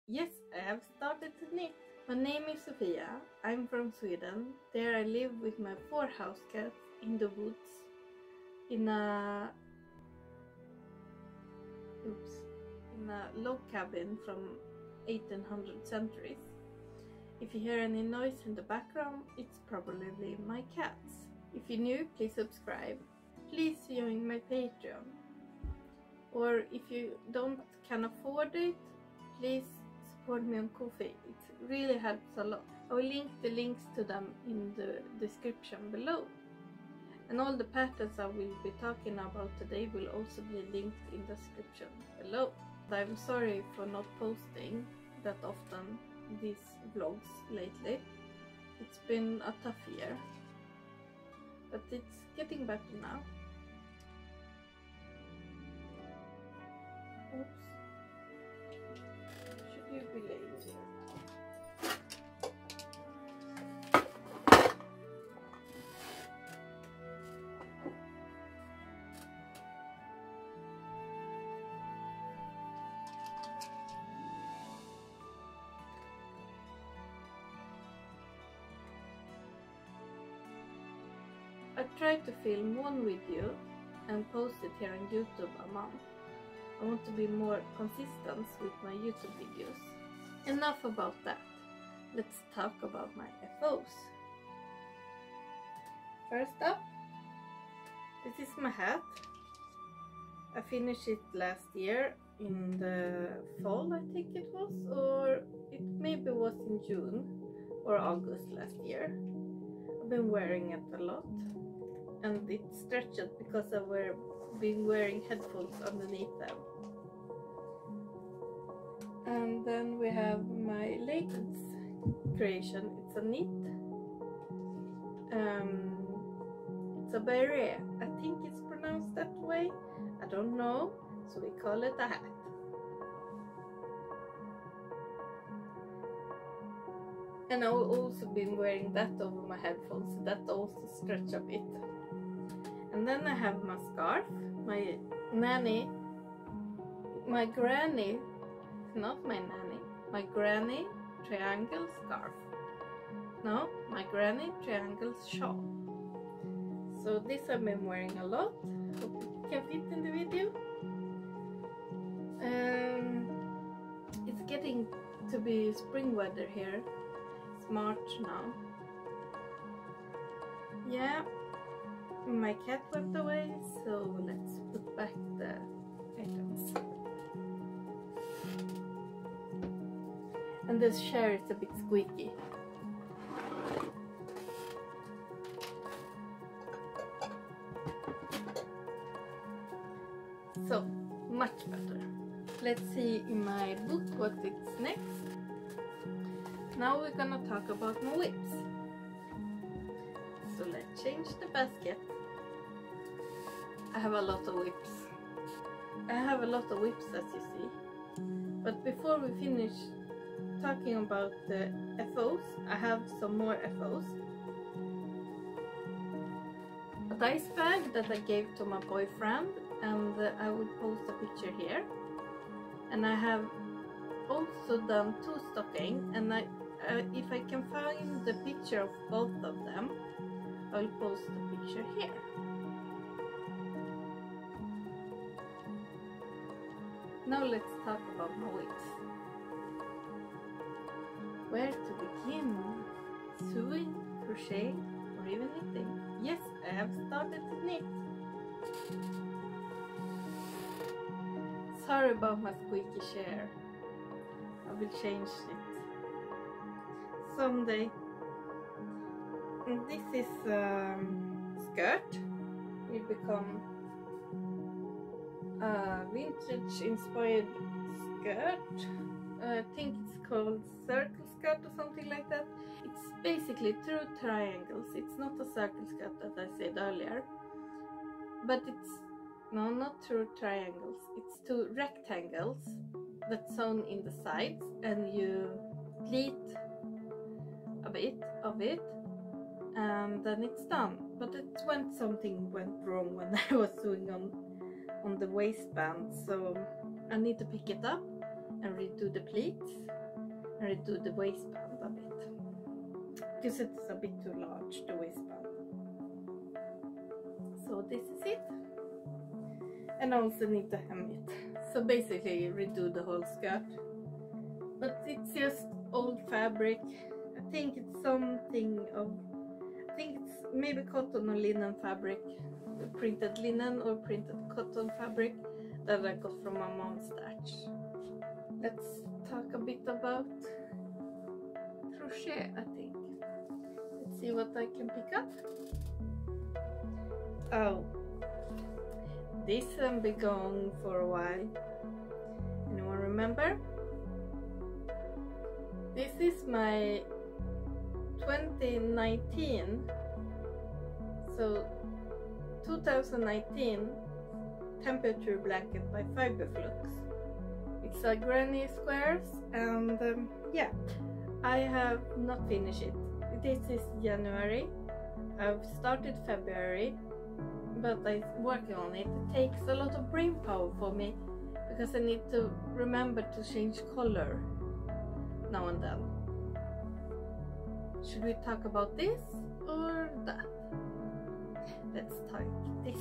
Yes, I have started to knit. My name is Sofia. I'm from Sweden. There I live with my 4 house cats in the woods in a log cabin from 1800 centuries. If you hear any noise in the background, it's probably my cats. If you're new, please subscribe. Please join my Patreon. Or if you can afford it, please support me on Ko-fi. It really helps a lot. I will link the links to them in the description below. And all the patterns I will be talking about today will also be linked in the description below. I'm sorry for not posting that often these vlogs lately. It's been a tough year, but it's getting better now. Oops. Should you be lazy? I try to film one video and post it here on YouTube a month. I want to be more consistent with my YouTube videos. Enough about that. Let's talk about my FOs. First up, this is my hat. I finished it last year in the fall, I think it was, or it maybe was in June or August last year. I've been wearing it a lot. And it stretched because I've been wearing headphones underneath them. And then we have my latest creation. It's a knit. It's a beret. I think it's pronounced that way. I don't know, so we call it a hat. And I've also been wearing that over my headphones, so that also stretch a bit. And then I have my scarf, my granny, not my nanny, my granny triangle scarf. No, my granny triangle shawl. So this I've been wearing a lot. Hope it can fit in the video. It's getting to be spring weather here. It's March now. Yeah. My cat went away, so let's put back the items. And this chair is a bit squeaky. So, much better. Let's see in my book what it's next. Now we're gonna talk about my whips. So let's change the basket. I have a lot of whips. I have a lot of whips, as you see. But before we finish talking about the FOs, I have some more FOs. A dice bag that I gave to my boyfriend, and I will post a picture here. And I have also done 2 stockings, and if I can find the picture of both of them, I'll post the picture here. Now let's talk about my whips. Where to begin? Sewing, crochet, or even knitting? Yes, I have started to knit. Sorry about my squeaky chair. I will change it someday. And this is skirt. Will become a vintage inspired skirt. I think it's called circle skirt or something like that. It's basically 2 triangles. It's not a circle skirt that I said earlier, but it's not 2 triangles. It's 2 rectangles that's sewn in the sides, and you pleat a bit of it, and then it's done. But something went wrong when I was sewing on the waistband, so I need to pick it up and redo the pleats and redo the waistband a bit, because it's a bit too large, the waistband. So this is it. And I also need to hem it. So basically redo the whole skirt. But it's just old fabric. I think it's something of, I think it's maybe cotton or linen fabric, printed linen or printed cotton fabric that I got from my mom's stash. Let's talk a bit about crochet, I think. Let's see what I can pick up. Oh, this has been going for a while. Anyone remember? This is my 2019, so 2019 temperature blanket by Fiberflux. It's a granny squares, and yeah, I have not finished it. This is January. I've started February, but I'm working on it. It takes a lot of brain power for me because I need to remember to change color now and then. Should we talk about this or that? Let's talk this.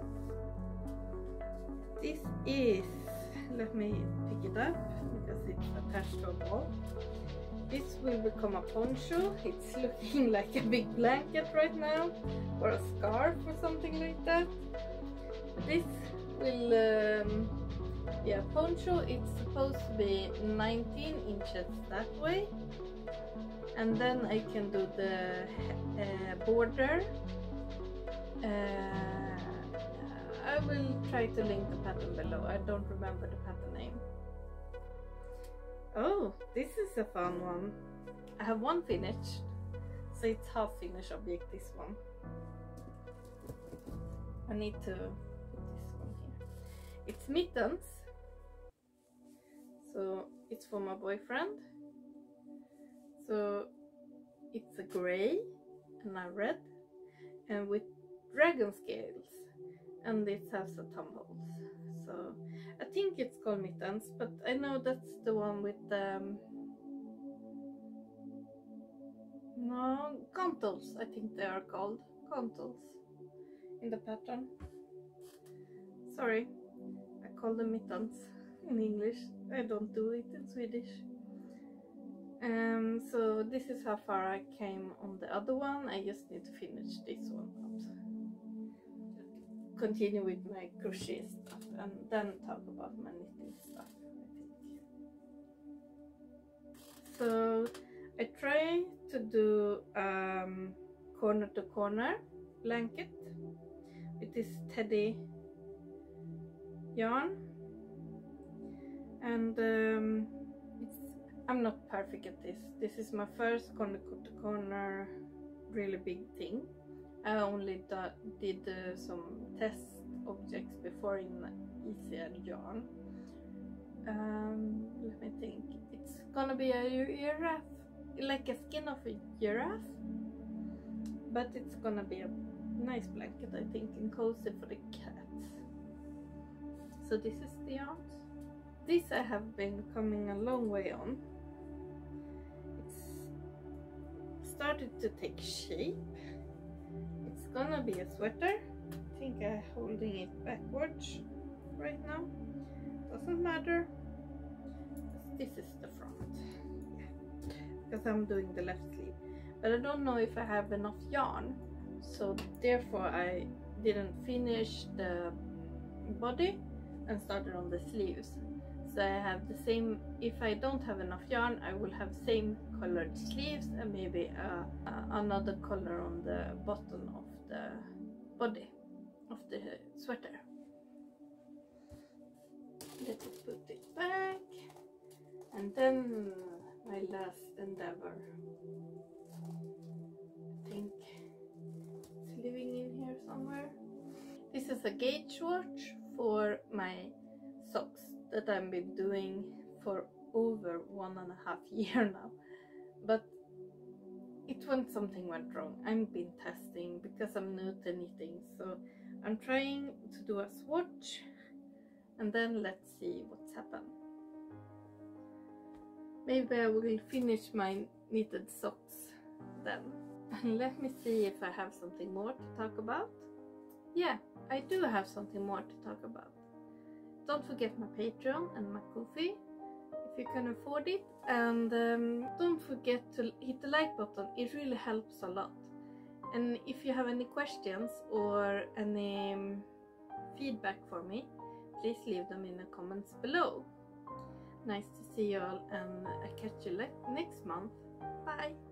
This is, let me pick it up because it's attached to a ball. This will become a poncho. It's looking like a big blanket right now, or a scarf or something like that. This will be a poncho. It's supposed to be 19 inches that way, and then I can do the border. I will try to link the pattern below. I don't remember the pattern name. Oh, this is a fun one. I have one finished, so it's half finished object, this one. I need to put this one here. It's mittens, so it's for my boyfriend. So it's a gray and a red, and with dragon scales, and it has a thumb holes. So I think it's called mittens, but I know that's the one with no, contils. I think they are called contils in the pattern. Sorry, I call them mittens in English. I don't do it in Swedish. So this is how far I came on the other one. I just need to finish this one up. Continue with my crochet stuff and then talk about my knitting stuff, I think. So I try to do corner to corner blanket with this teddy yarn, and I'm not perfect at this. This is my first corner to corner really big thing. I only did some test objects before in easier yarn. Let me think. It's gonna be a giraffe, like a skin of a giraffe, but it's gonna be a nice blanket, I think, and cozy for the cats. So this is the yarns. This I have been coming a long way on. It's started to take shape. It's gonna be a sweater. I think I'm holding it backwards right now. Doesn't matter. This is the front. Yeah. Because I'm doing the left sleeve. But I don't know if I have enough yarn. So therefore I didn't finish the body and started on the sleeves. So I have the same, if I don't have enough yarn, I will have same colored sleeves and maybe another color on the bottom of the body of the sweater. Let me put it back, and then my last endeavor. I think it's living in here somewhere. This is a gauge watch for my socks that I've been doing for over 1.5 years now, but something went wrong. I've been testing because I'm new to knitting, so I'm trying to do a swatch and then let's see what's happened. Maybe I will finish my knitted socks then. And let me see if I have something more to talk about. Yeah, I do have something more to talk about. Don't forget my Patreon and my Ko-fi if you can afford it, and don't forget to hit the like button. It really helps a lot. And if you have any questions or any feedback for me, please leave them in the comments below. Nice to see you all, and I catch you next month. Bye!